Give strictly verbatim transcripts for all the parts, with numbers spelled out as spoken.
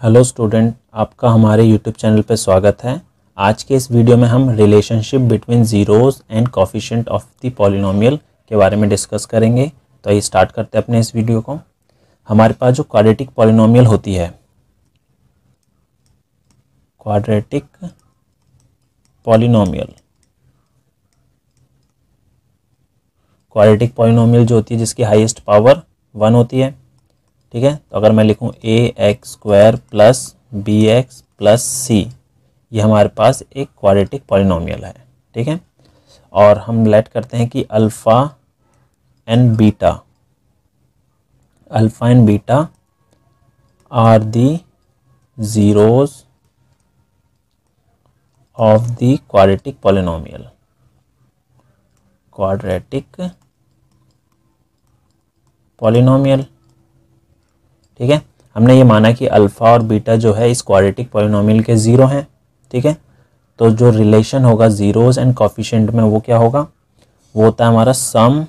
Hello student, आपका हमारे YouTube channel पर स्वागत है। आज के इस वीडियो में हम relationship between zeros and coefficient of the polynomial के बारे में डिस्कस करेंगे। तो आइए स्टार्ट करते हैं अपने इस वीडियो को। हमारे पास जो क्वाड्रेटिक पॉलिनोमियल होती है, क्वाड्रेटिक पॉलिनोमियल क्वाड्रेटिक पॉलिनोमियल जो होती है जिसकी हाईएस्ट पावर वन होती है, ठीक है। तो अगर मैं लिखूं a x square plus b x plus c, ये हमारे पास एक क्वाड्रेटिक पॉलिनोमियल है, ठीक है। और हम लेट करते हैं कि alpha and beta alpha and beta are the zeros of the quadratic polynomial quadratic polynomial ठीक है। हमने ये माना कि अल्फ़ा और बीटा जो है इस क्वाड्रेटिक पॉलिनोमियल के ज़ीरो हैं, ठीक है। तो जो रिलेशन होगा ज़ीरोज़ एंड कोफिशिएंट में वो क्या होगा, वो होता है हमारा sum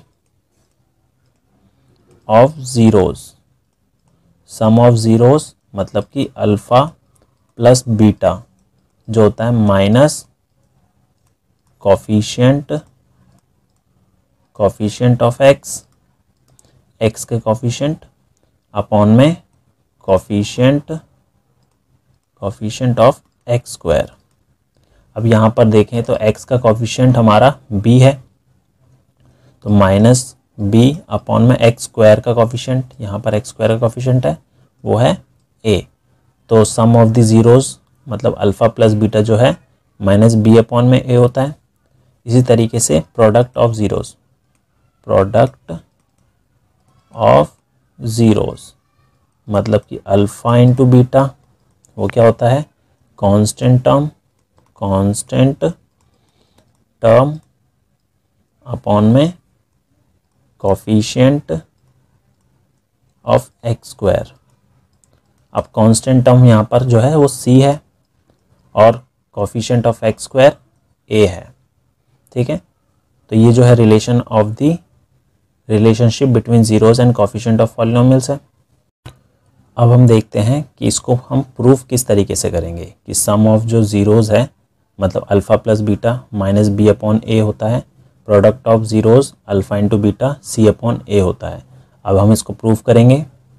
of zeros sum of zeros मतलब कि अल्फ़ा प्लस बीटा जो होता है minus coefficient coefficient of x x के कोफिशिएंट अपॉन में coefficient coefficient of x square. अब यहाँ पर देखें तो x का कोफिशिएंट हमारा b है, तो माइनस b अपॉन में एक्स स्क्वायर का कोफिशिएंट, यहाँ पर एक्स स्क्वायर का कोफिशिएंट है वो है a। तो सम ऑफ द ज़ीरोज़ मतलब अल्फ़ा प्लस बीटा जो है माइनस b अपॉन में a होता है। इसी तरीके से product of zeros product of zeros मतलब कि अल्फ़ा इंटू बीटा वो क्या होता है, constant term constant term upon में कोफिशिएंट ऑफ एक्स स्क्वायर। अब कांस्टेंट टर्म यहाँ पर जो है वो c है और coefficient of x square a है, ठीक है। तो ये जो है relation of the relationship between zeros and coefficient of polynomials है। अब हम देखते हैं कि इसको हम प्रूफ किस तरीके से करेंगे कि सम ऑफ जो ज़ीरोज़ है मतलब alpha plus beta minus b upon a होता है, product of zeros alpha into beta c upon a होता है। अब हम इसको प्रूफ करेंगे,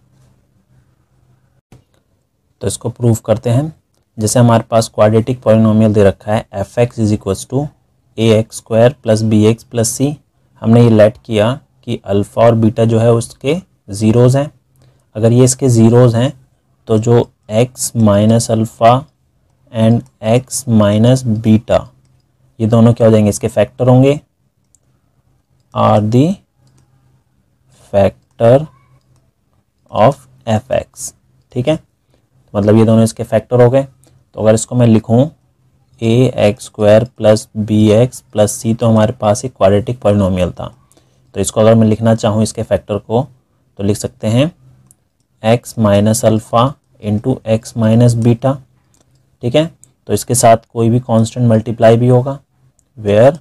तो इसको प्रूफ करते हैं। जैसे हमारे पास क्वाड्रेटिक पॉलिनोमियल दे रखा है f x is equals to a x square plus b x plus c. हमने ये लेट किया कि अल्फ़ा और बीटा जो है उसके ज़ीरोज़ हैं। अगर ये इसके ज़ीरोज़ हैं तो जो x minus alpha and x minus beta ये दोनों क्या हो जाएंगे, इसके फैक्टर होंगे, are the factor of f x, ठीक है। मतलब ये दोनों इसके फैक्टर हो गए। तो अगर इसको मैं लिखूं a x square plus b x plus c, तो हमारे पास एक क्वाड्रेटिक पॉलिनोमियल था। तो इसको अगर मैं लिखना चाहूँ इसके फैक्टर को तो लिख सकते हैं x minus alpha into x minus beta, ठीक है। तो इसके साथ कोई भी कांस्टेंट मल्टीप्लाई भी होगा, where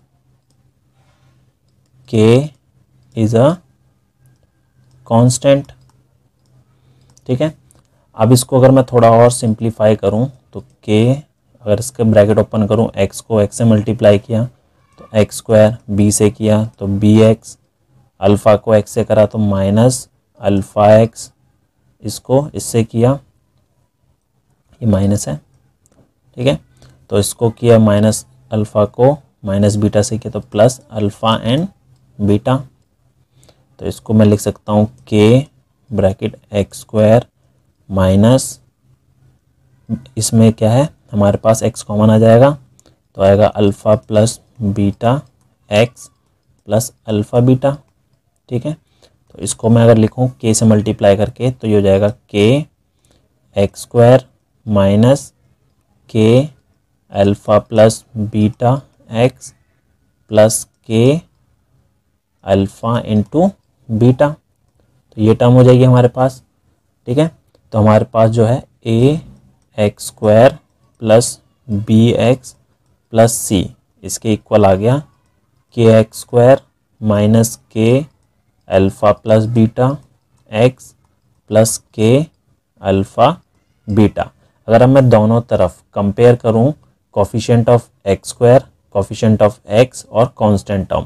k is a constant, ठीक है। अब इसको अगर मैं थोड़ा और सिंप्लीफाई करूं तो k, अगर इसके ब्रैकेट ओपन करूं, x को x से मल्टीप्लाई किया तो एक्स स्क्वायर, b से किया तो बी एक्स, अल्फ़ा को x से करा तो माइनस अल्फ़ा एक्स, इसको इससे किया ये माइनस है, ठीक है। तो इसको किया माइनस अल्फ़ा को माइनस बीटा से किया तो प्लस अल्फ़ा एंड बीटा। तो इसको मैं लिख सकता हूँ के ब्रैकेट एक्स स्क्वायर माइनस, इसमें क्या है हमारे पास x कॉमन आ जाएगा तो आएगा alpha plus beta x plus alpha beta, ठीक है। तो इसको मैं अगर लिखूं k से मल्टीप्लाई करके तो ये हो जाएगा k x square minus k alpha plus beta x plus k alpha into beta. तो ये टर्म हो जाएगी हमारे पास, ठीक है। तो हमारे पास जो है a x square plus b x plus c इसके इक्वल आ गया k x square minus k alpha plus beta x plus k alpha beta. अगर अब मैं दोनों तरफ कंपेयर करूं coefficient of x square, coefficient of x और कांस्टेंट टर्म,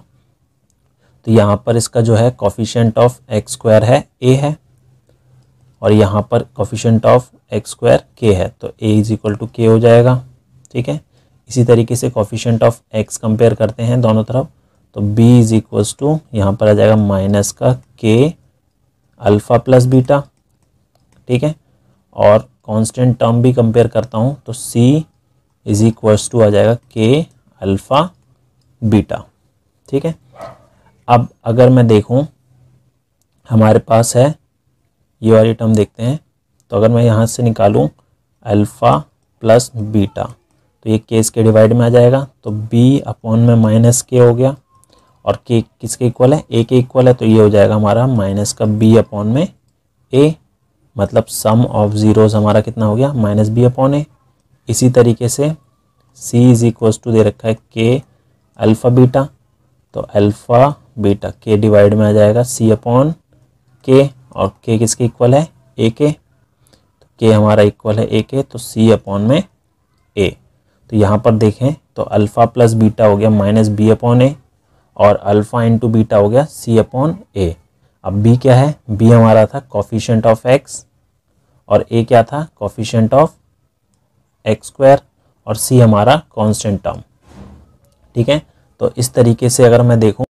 तो यहाँ पर इसका जो है कोफिशिएंट ऑफ एक्स स्क्वायर है ए है और यहाँ पर कोफिशिएंट ऑफ एक्स स्क्वायर के है, तो ए इज इक्वल टू के हो जाएगा। ठीक है, इसी तरीके से कोफिशिएंट ऑफ एक्स कंपेयर करते हैं दोनों तरफ, तो b इज इक्वल्स टू यहाँ पर आ जाएगा माइनस का के अल्फ़ा प्लस बीटा। ठीक है, और कांस्टेंट टर्म भी कंपेयर करता हूँ तो c इज इक्वल्स टू आ जाएगा के अल्फ़ा बीटा। ठीक है, अब अगर मैं देखूँ हमारे पास है ये वाली टर्म, देखते हैं, तो अगर मैं यहाँ से निकालूँ अल्फ़ा प्लस बीटा तो ये के इसके डिवाइड में आ जाएगा, तो b अपॉन में माइनस के हो गया और k किसके इक्वल है, a के इक्वल है, तो ये हो जाएगा हमारा माइनस का b अपॉन में a, मतलब सम ऑफ ज़ीरोज़ हमारा कितना हो गया माइनस बी अपॉन ए। इसी तरीके से c इज इक्वल्स टू दे रखा है k अल्फ़ा बीटा, तो अल्फ़ा बीटा k डिवाइड में आ जाएगा c अपॉन k और k किसके इक्वल है a के, तो k हमारा इक्वल है a के, तो c अपॉन में a। तो यहाँ पर देखें तो अल्फ़ा प्लस बीटा हो गया माइनस बी अपॉन ए और अल्फ़ा इंटू बीटा हो गया c अपॉन ए। अब b क्या है, b हमारा था कोफिशिएंट ऑफ x और a क्या था कोफिशिएंट ऑफ एक्स स्क्वायर और c हमारा कांस्टेंट टर्म। ठीक है, तो इस तरीके से अगर मैं देखूं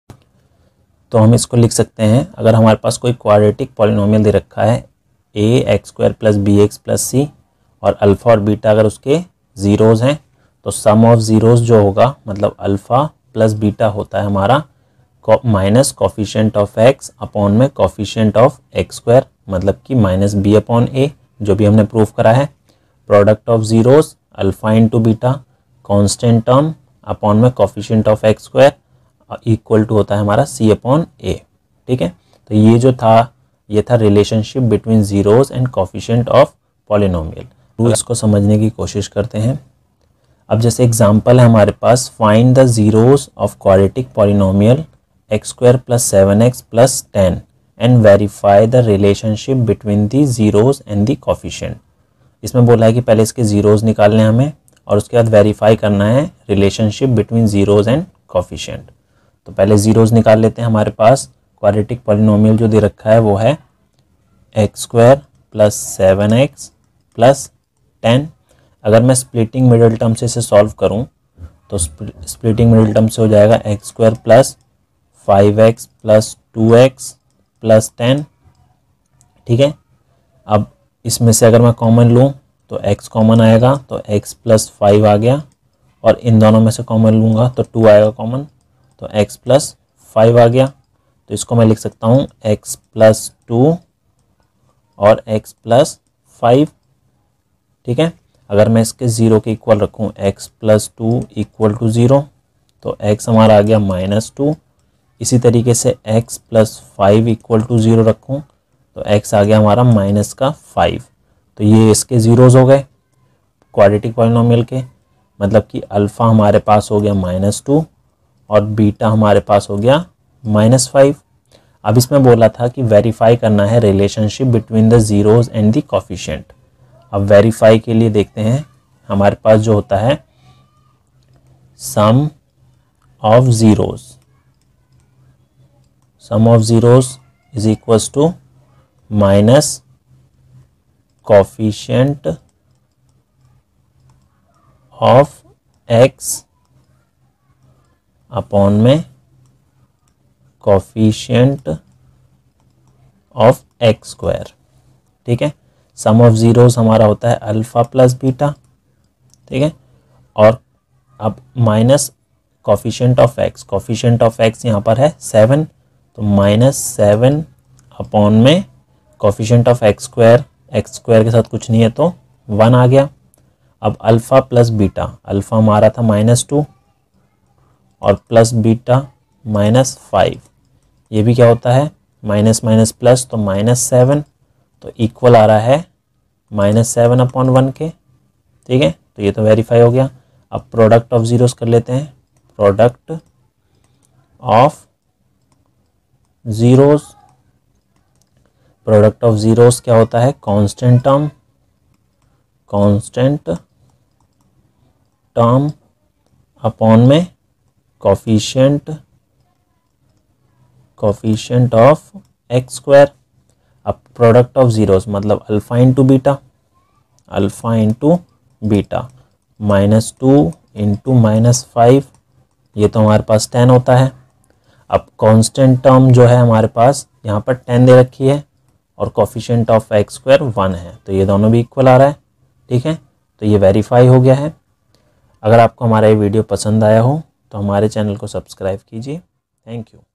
तो हम इसको लिख सकते हैं, अगर हमारे पास कोई क्वाड्रेटिक पॉलिनोमियल दे रखा है a x square plus b x plus c और अल्फ़ा और बीटा अगर उसके ज़ीरोज़ हैं, तो सम ऑफ ज़ीरोज़ जो होगा मतलब अल्फ़ा प्लस बीटा होता है हमारा minus coefficient of x upon में कोफिशिएंट ऑफ एक्स स्क्वायर, मतलब कि माइनस बी अपॉन ए, जो भी हमने प्रूव करा है। Product of zeros alpha into beta constant term upon में coefficient of x square equal to होता है हमारा सी अपॉन ए। ठीक है, तो ये जो था ये था relationship between zeros and coefficient of polynomial. तो इसको समझने की कोशिश करते हैं। अब जैसे एग्जांपल है हमारे पास, find the zeros of quadratic polynomial x square plus seven x plus ten and verify the relationship between the zeros and the coefficient. इसमें बोला है कि पहले इसके ज़ीरोज़ निकालने हैं हमें और उसके बाद वेरीफाई करना है relationship between zeros and coefficient. तो पहले ज़ीरोज़ निकाल लेते हैं। हमारे पास क्वाड्रेटिक पॉलिनोमियल जो दे रखा है वो है x square plus seven x plus ten. अगर मैं स्प्लिटिंग मिडिल टर्म से इसे सॉल्व करूं तो स्प्लिटिंग मिडिल टर्म से हो जाएगा x square plus five x plus two x plus ten. ठीक है, अब इसमें से अगर मैं कॉमन लूं तो x कॉमन आएगा, तो x प्लस फाइव आ गया और इन दोनों में से कॉमन लूँगा तो टू आएगा कॉमन, तो x प्लस फाइव आ गया। तो इसको मैं लिख सकता हूँ x प्लस टू और x प्लस फाइव। ठीक है, अगर मैं इसके ज़ीरो के इक्वल रखूँ x plus two equal to zero, तो x हमारा आ गया माइनस टू। इसी तरीके से x plus five equal to zero रखूँ तो x आ गया हमारा माइनस का फाइव। तो ये इसके ज़ीरोज़ हो गए क्वाड्रेटिक पॉलिनोमियल के, मतलब कि अल्फ़ा हमारे पास हो गया माइनस टू और बीटा हमारे पास हो गया माइनस फाइव। अब इसमें बोला था कि वेरीफाई करना है relationship between the zeros and the coefficient. अब वेरीफाई के लिए देखते हैं, हमारे पास जो होता है sum of zeros, sum of zeros is equals to minus coefficient of x upon में कोफिशिएंट ऑफ एक्स स्क्वायर। ठीक है, सम ऑफ ज़ीरोज़ हमारा होता है अल्फ़ा प्लस बीटा। ठीक है, और अब minus coefficient of x, coefficient of x यहाँ पर है सेवन, तो माइनस सेवन अपॉन में coefficient of x square, x square के साथ कुछ नहीं है तो वन आ गया। अब अल्फ़ा प्लस बीटा, अल्फ़ा हमारा था माइनस टू और प्लस बीटा माइनस फाइव, ये भी क्या होता है माइनस माइनस प्लस, तो माइनस सेवन, तो इक्वल आ रहा है माइनस सेवन अपॉन वन के। ठीक है, तो ये तो वेरीफाई हो गया। अब प्रोडक्ट ऑफ ज़ीरोज़ कर लेते हैं, product of zeros, product of zeros क्या होता है constant term, constant term upon में coefficient coefficient of x square. अब प्रोडक्ट ऑफ जीरोस मतलब alpha into beta, alpha into beta minus two into minus five, ये तो हमारे पास टेन होता है। अब कांस्टेंट टर्म जो है हमारे पास यहाँ पर टेन दे रखी है और coefficient of x square one है, तो ये दोनों भी इक्वल आ रहा है। ठीक है, तो ये वेरीफाई हो गया है। अगर आपको हमारा ये वीडियो पसंद आया हो तो हमारे चैनल को सब्सक्राइब कीजिए। Thank you.